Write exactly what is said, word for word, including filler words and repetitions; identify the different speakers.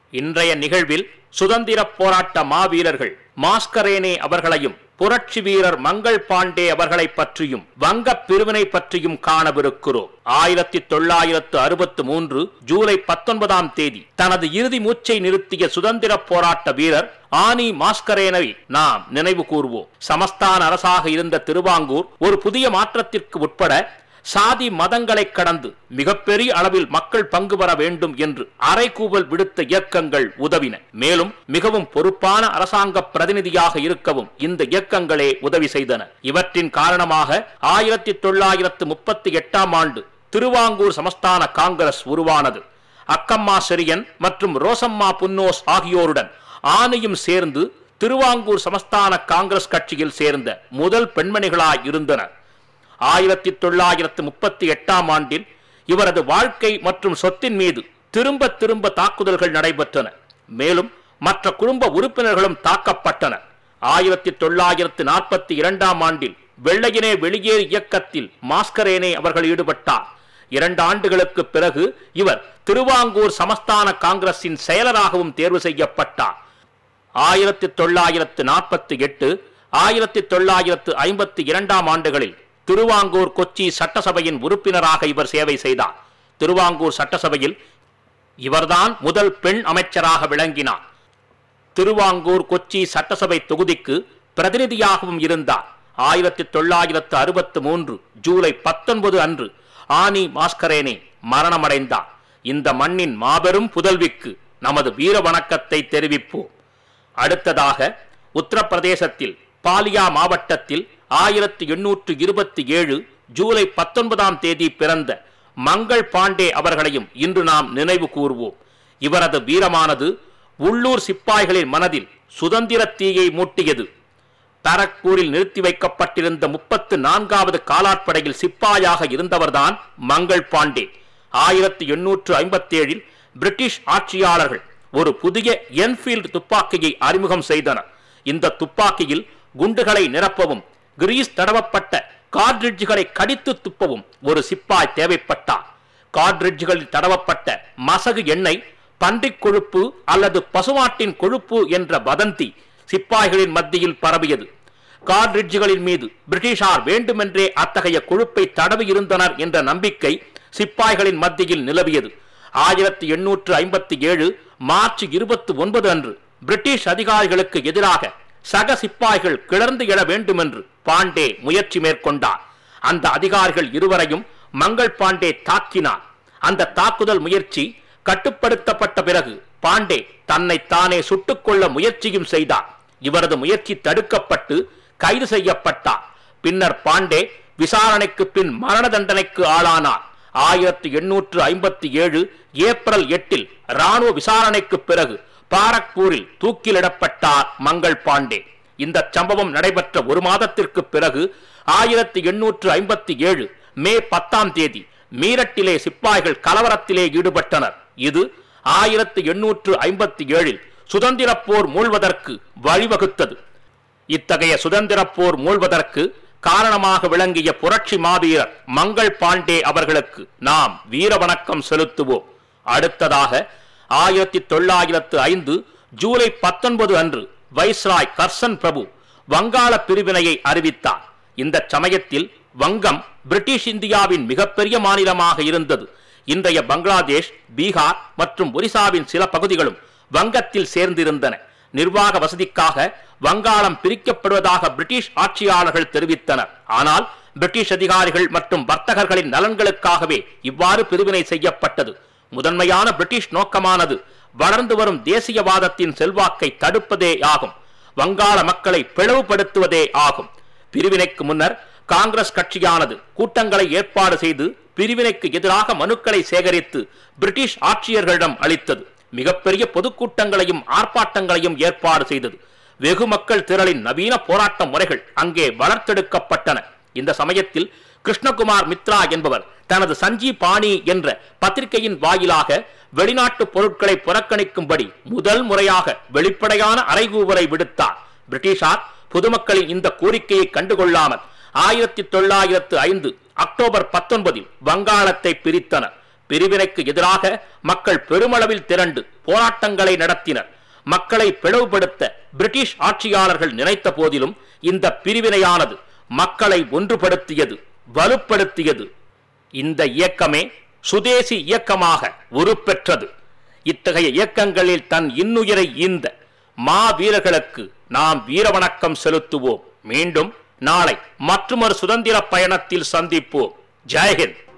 Speaker 1: இன்றைய நிகழ்வில் சுதந்திர போராட்ட மாவீரர்கள் மாஸ்கரேனே அவர்களையும் புரட்சி வீரர் மங்கள் பாண்டே அவர்களை பற்றியும் வங்க பிரிவினை பற்றியும் காணவிருக்கிறோம். ஆயிரத்தி தொள்ளாயிரத்து அறுபத்தி மூன்று ஜூலை பத்தொன்பதாம் தேதி தனது இறுதி மூச்சை நிறுத்திய சுதந்திர போராட்ட வீரர் ஆனி மாஸ்கரேனை நாம் நினைவு கூறுவோம். சமஸ்தான அரசாக இருந்த திருவாங்கூர் ஒரு புதிய மாற்றத்திற்கு உட்பட சாதி மதங்களை கடந்து மிகப்பெரிய அளவில் மக்கள் பங்கு பெற வேண்டும் என்று அறைகூவல் விடுத்த இயக்கங்கள் உதவின. மேலும் மிகவும் பொறுப்பான அரசாங்க பிரதிநிதியாக இருக்கவும் இந்த இயக்கங்களே உதவி செய்தன. இவற்றின் காரணமாக ஆயிரத்தி தொள்ளாயிரத்து முப்பத்தி எட்டாம் ஆண்டு திருவாங்கூர் சமஸ்தான காங்கிரஸ் உருவானது. அக்கம்மா செரியன் மற்றும் ரோசம்மா புன்னோஸ் ஆகியோருடன் ஆணையும் சேர்ந்து திருவாங்கூர் சமஸ்தான காங்கிரஸ் கட்சியில் சேர்ந்த முதல் பெண்மணிகளாய் இருந்தனர். ஆயிரத்தி தொள்ளாயிரத்து முப்பத்தி எட்டாம் ஆண்டில் இவரது வாழ்க்கை மற்றும் சொத்தின் மீது திரும்ப திரும்ப தாக்குதல்கள் நடைபெற்றன. மேலும் மற்ற குடும்ப உறுப்பினர்களும் தாக்கப்பட்டனர். ஆயிரத்தி தொள்ளாயிரத்து நாற்பத்தி இரண்டாம் ஆண்டில் வெள்ளையனே வெளியேறு இயக்கத்தில் மாஸ்கரேனே அவர்கள் ஈடுபட்டார். இரண்டு ஆண்டுகளுக்கு பிறகு இவர் திருவாங்கூர் சமஸ்தான காங்கிரசின் செயலராகவும் தேர்வு செய்யப்பட்டார். ஆயிரத்தி தொள்ளாயிரத்து நாற்பத்தி எட்டு ஆயிரத்தி தொள்ளாயிரத்து ஐம்பத்தி இரண்டாம் ஆண்டுகளில் திருவாங்கூர் கொச்சி சட்டசபையின் உறுப்பினராக இவர் சேவை செய்தார். திருவாங்கூர் சட்டசபையில் இவர்தான் முதல் பெண் அமைச்சராக விளங்கினார். திருவாங்கூர் கொச்சி சட்டசபை தொகுதிக்கு பிரதிநிதியாகவும் இருந்தார். ஆயிரத்தி தொள்ளாயிரத்து அறுபத்தி மூன்று ஜூலை பத்தொன்பது அன்று ஆனி மாஸ்கரேனே மரணமடைந்தார். இந்த மண்ணின் மாபெரும் புதல்விக்கு நமது வீர வணக்கத்தை தெரிவிப்போம். அடுத்ததாக உத்தரப்பிரதேசத்தில் பாலியா மாவட்டத்தில் ஆயிரத்தி எண்ணூற்று இருபத்தி ஏழு ஜூலை பத்தொன்பதாம் தேதி பிறந்த மங்கள் பாண்டே அவர்களையும் இன்று நாம் நினைவு கூறுவோம். இவரது வீரமானது உள்ளூர் சிப்பாய்களின் மனதில் சுதந்திர தீயை மூட்டியது. பரக்பூரில் நிறுத்தி வைக்கப்பட்டிருந்த முப்பத்து நான்காவது காலாட்படையில் சிப்பாயாக இருந்தவர்தான் மங்கள் பாண்டே. ஆயிரத்தி எண்ணூற்று ஐம்பத்தி ஏழில் பிரிட்டிஷ் ஆட்சியாளர்கள் ஒரு புதிய என்ஃபீல்டு துப்பாக்கியை அறிமுகம் செய்தனர். இந்த துப்பாக்கியில் குண்டுகளை நிரப்பவும் கிரீஸ் தடவப்பட்ட கார்ட்ரிட்ஜ்களை கடித்து துப்பவும் ஒரு சிப்பாய் தேவைப்பட்டார். கார்ட்ரிட்ஜ்களில் தடவப்பட்ட மசகு எண்ணெய் பன்றிக் கொழுப்பு அல்லது பசுமாட்டின் கொழுப்பு என்ற வதந்தி சிப்பாய்களின் மத்தியில் பரவியது. கார்ட்ரிட்ஜ்களின் மீது பிரிட்டிஷார் வேண்டுமென்றே அத்தகைய கொழுப்பை தடவி இருந்தனர் என்ற நம்பிக்கை சிப்பாய்களின் மத்தியில் நிலவியது. ஆயிரத்தி எண்ணூற்று ஐம்பத்தி ஏழு மார்ச் இருபத்தி ஒன்பது அன்று பிரிட்டிஷ் அதிகாரிகளுக்கு எதிராக சக சிப்பாய்கள் கிளர்ந்து எழ வேண்டும் என்று பாண்டே முயற்சி மேற்கொண்டார். அந்த அதிகாரிகள் இருவரையும் மங்கள் பாண்டே தாக்கினார். அந்த தாக்குதல் முயற்சி கட்டுப்படுத்தப்பட்ட பிறகு பாண்டே தன்னை தானே சுட்டுக்கொள்ள முயற்சியும் செய்தார். இவரது முயற்சி தடுக்கப்பட்டு கைது செய்யப்பட்டார். பின்னர் பாண்டே விசாரணைக்கு பின் மரண தண்டனைக்கு ஆளானார். ஆயிரத்தி எண்ணூற்று ஐம்பத்தி ஏழு ஏப்ரல் எட்டில் ராணுவ விசாரணைக்கு பிறகு பாரக்பூரில் தூக்கிலிடப்பட்டார் மங்கள் பாண்டே. இந்த சம்பவம் நடைபெற்ற ஒரு மாதத்திற்கு பிறகு ஆயிரத்தி எண்ணூற்று ஐம்பத்தி ஏழு மே பத்தாம் தேதி மீரட்டிலே சிப்பாய்கள் கலவரத்திலே ஈடுபட்டனர். இது ஆயிரத்தி எண்ணூற்று ஐம்பத்தி ஏழில் சுதந்திர போர் மூழ்வதற்கு வழிவகுத்தது. இத்தகைய சுதந்திர போர் மூழ்வதற்கு காரணமாக விளங்கிய புரட்சி மாவீரர் மங்கள் பாண்டே அவர்களுக்கு நாம் வீர வணக்கம் செலுத்துவோம். அடுத்ததாக ஆயிரத்தி தொள்ளாயிரத்து ஐந்து ஜூலை பத்தொன்பது அன்று வைஸ்ராய் கர்சன் பிரபு வங்காள பிரிவினையை அறிவித்தார். இந்த சமயத்தில் வங்கம் பிரிட்டிஷ் இந்தியாவின் மிகப்பெரிய மாநிலமாக இருந்தது. இன்றைய பங்களாதேஷ், பீகார் மற்றும் ஒரிசாவின் சில பகுதிகளும் வங்கத்தில் சேர்ந்திருந்தன. நிர்வாக வசதிக்காக வங்காளம் பிரிக்கப்படுவதாக பிரிட்டிஷ் ஆட்சியாளர்கள் தெரிவித்தனர். ஆனால் பிரிட்டிஷ் அதிகாரிகள் மற்றும் வர்த்தகர்களின் நலன்களுக்காகவே இவ்வாறு பிரிவினை செய்யப்பட்டது. முதன்மையான பிரிட்டிஷ் நோக்கமானது வளர்ந்து வரும் தேசியவாதத்தின் செல்வாக்கை தடுப்பதே ஆகும். வங்காள மக்களை பிளவுபடுத்துவதே ஆகும். பிரிவினைக்கு முன்னர் காங்கிரஸ் கட்சியானது கூட்டங்களை ஏற்பாடு செய்து பிரிவினைக்கு எதிராக மனுக்களை சேகரித்து பிரிட்டிஷ் ஆட்சியர்களிடம் அளித்தது. மிகப்பெரிய பொதுக்கூட்டங்களையும் ஆர்ப்பாட்டங்களையும் ஏற்பாடு செய்தது. வெகு மக்கள் திரளின் நவீன போராட்ட முறைகள் அங்கே வளர்த்தெடுக்கப்பட்டன. இந்த சமயத்தில் கிருஷ்ணகுமார் மித்ரா என்பவர் தனது சஞ்சி பாணி என்ற பத்திரிகையின் வாயிலாக வெளிநாட்டு பொருட்களை புறக்கணிக்கும்படி முதல் முறையாக வெளிப்படையான அறைகூவலை விடுத்தார். பிரிட்டிஷார் பொதுமக்களின் இந்த கோரிக்கையை கண்டுகொள்ளாமல் ஆயிரத்தி தொள்ளாயிரத்து ஐந்து அக்டோபர் பத்தொன்பதில் வங்காளத்தை பிரித்தனர். பிரிவினைக்கு எதிராக மக்கள் பெருமளவில் திரண்டு போராட்டங்களை நடத்தினர். மக்களை பிளவுபடுத்த பிரிட்டிஷ் ஆட்சியாளர்கள் நினைத்த போதிலும் இந்த பிரிவினையானது மக்களை ஒன்றுபடுத்தியது, வலுப்படுத்தியது. இந்த இயக்கமே சுதேசி இயக்கமாக உருப்பெற்றது. இத்தகைய இயக்கங்களில் தன் இன்னுயிரை ஈந்த மாவீரர்களுக்கு நாம் வீரவணக்கம் செலுத்துவோம். மீண்டும் நாளை மற்றொரு சுதந்திர பயணத்தில் சந்திப்போம். ஜெய் ஹிந்த்.